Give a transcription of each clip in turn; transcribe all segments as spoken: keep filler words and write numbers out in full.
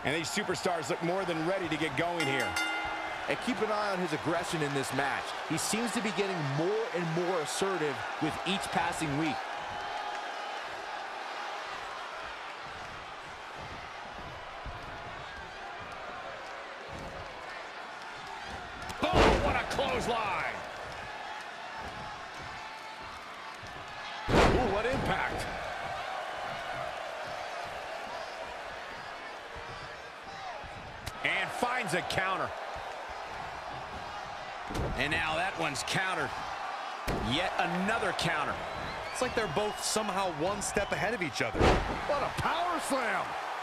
And these superstars look more than ready to get going here. And keep an eye on his aggression in this match. He seems to be getting more and more assertive with each passing week. Oh, what a clothesline! Ooh, what impact! And finds a counter. And now that one's countered. Yet another counter. It's like they're both somehow one step ahead of each other. What a power slam!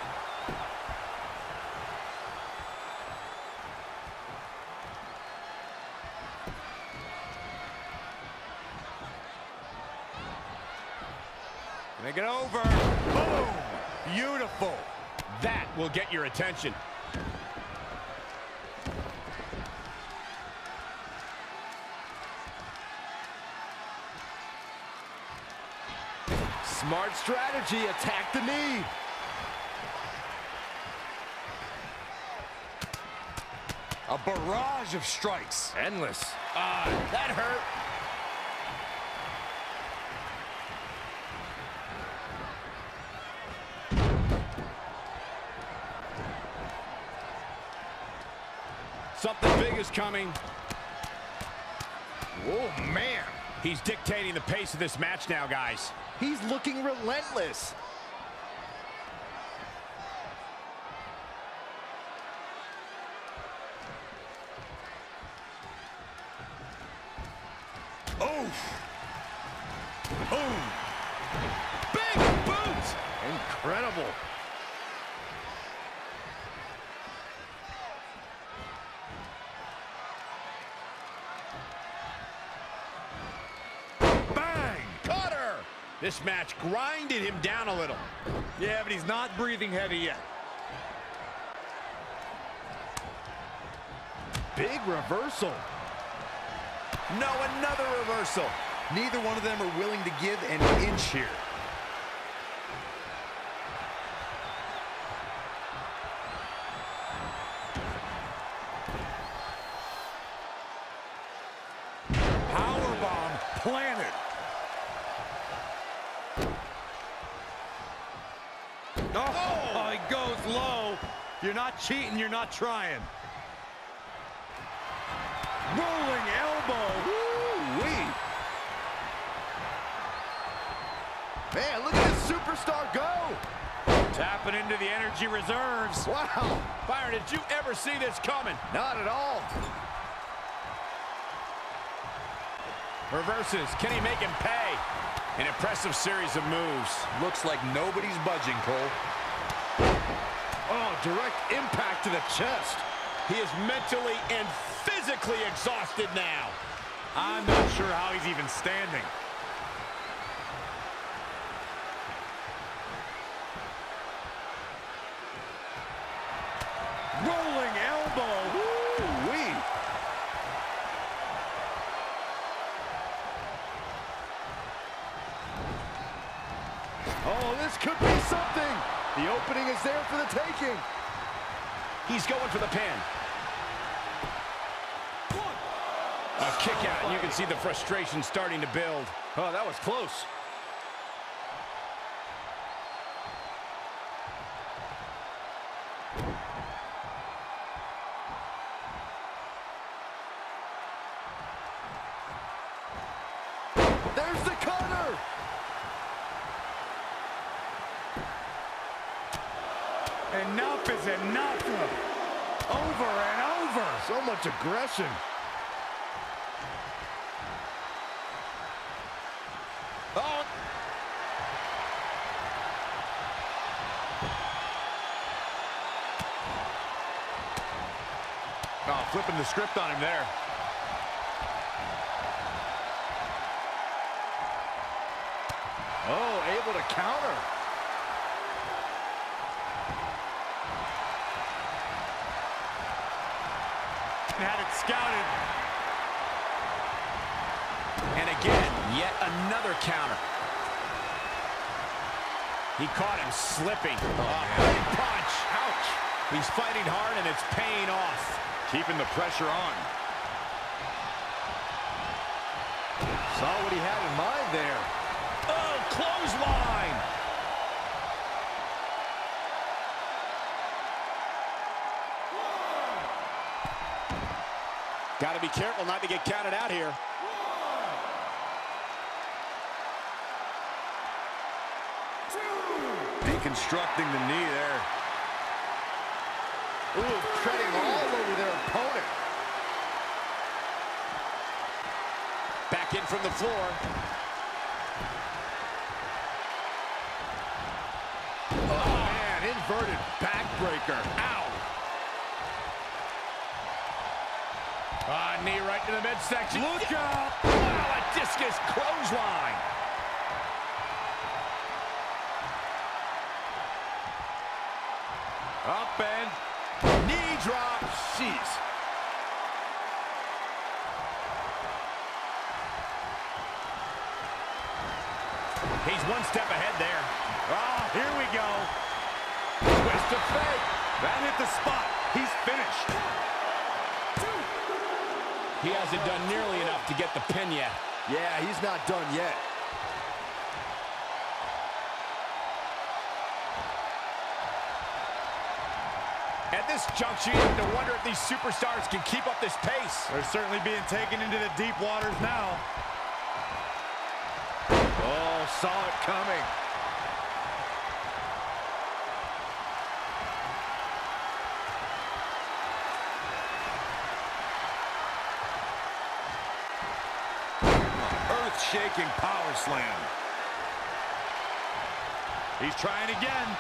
Make it over. Boom! Beautiful. That will get your attention. Smart strategy, attack the knee. A barrage of strikes. Endless. Ah, uh, that hurt. Something big is coming. Oh, man. He's dictating the pace of this match now, guys. He's looking relentless. Oh! Boom! Big boot! Incredible. This match grinded him down a little. Yeah, but he's not breathing heavy yet. Big reversal. No, another reversal. Neither one of them are willing to give an inch here. Powerbomb planted. Oh, oh, he goes low. You're not cheating, you're not trying. Rolling elbow. Woo-wee. Man, look at this superstar go. Tapping into the energy reserves. Wow. Byron, did you ever see this coming? Not at all. Reverses. Can he make him pay? An impressive series of moves. Looks like nobody's budging, Cole. Oh, direct impact to the chest. He is mentally and physically exhausted now. I'm not sure how he's even standing. Rolling elbow. Woo-wee. Oh, this could be something. The opening is there for the taking. He's going for the pin. A kick out, and you can see the frustration starting to build. Oh, that was close. There's the cutter. Enough is enough. Over and over. So much aggression. Oh. Oh, flipping the script on him there. Oh, able to counter. Had it scouted. And again, yet another counter. He caught him slipping. Oh, a big punch. Ouch. He's fighting hard, and it's paying off. Keeping the pressure on. Saw what he had in mind there. Oh, clothesline. Got to be careful not to get counted out here. Deconstructing the knee there. Ooh, treading all over their opponent. Back in from the floor. Oh, man, inverted backbreaker. Ow. Ah, knee right to the midsection. Look out! Wow, a discus clothesline. Up and Knee drop. Jeez. He's one step ahead there. oh, here we go. Twist of fate. That hit the spot. He's finished. He hasn't done nearly enough to get the pin yet. Yeah, he's not done yet. At this juncture, you have to wonder if these superstars can keep up this pace. They're certainly being taken into the deep waters now. Oh, saw it coming. Earth-shaking power slam. He's trying again.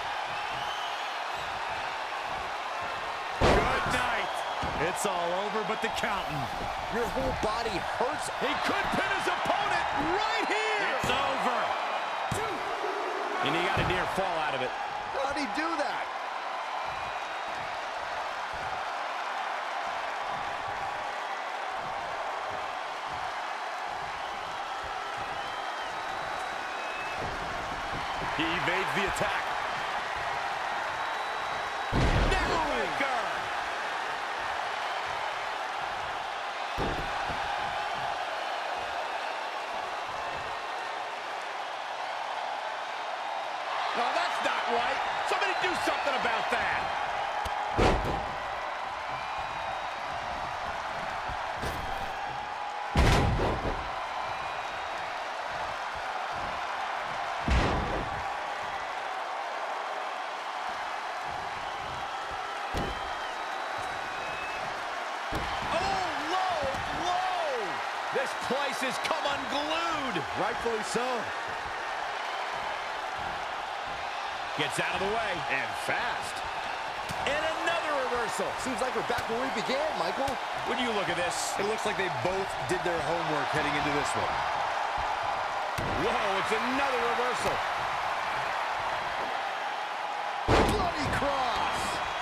Good night. It's all over but the counting. Your whole body hurts. He could pin his opponent right here. It's over. And he got a near fall out of it. How'd he do that? He evades the attack. Neckbreaker. No, that's not right. Somebody do something about that. This place has come unglued. Rightfully so. Gets out of the way. And fast. And another reversal. Seems like we're back where we began, Michael. When you look at this. It looks like they both did their homework heading into this one. Whoa, it's another reversal. Bloody cross.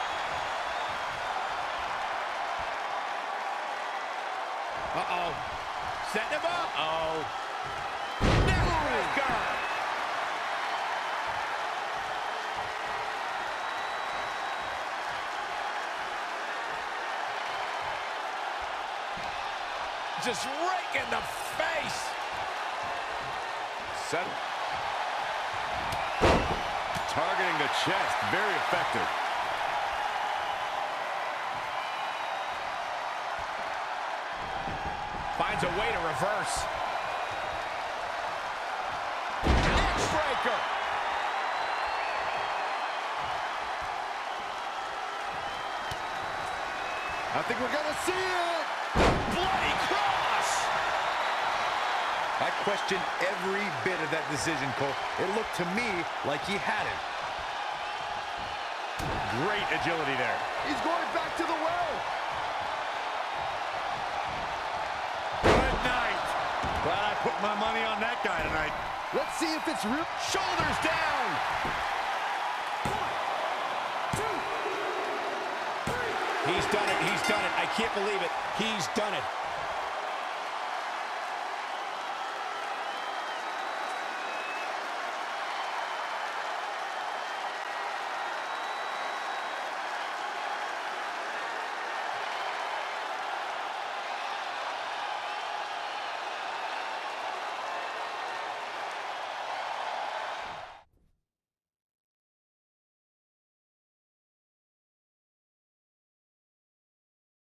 Uh-oh. Setting him up. Uh-oh. Neckbreaker. Just rake in the face. Set. Targeting the chest. Very effective. Finds a way to reverse. Neckbreaker. I think we're gonna see it. Bloody cross. I questioned every bit of that decision, Cole. It looked to me like he had it. Great agility there. He's going back to the well. Good night. Glad I put my money on that guy tonight. Let's see if it's real. Shoulders down. He's done it. He's done it. I can't believe it. He's done it.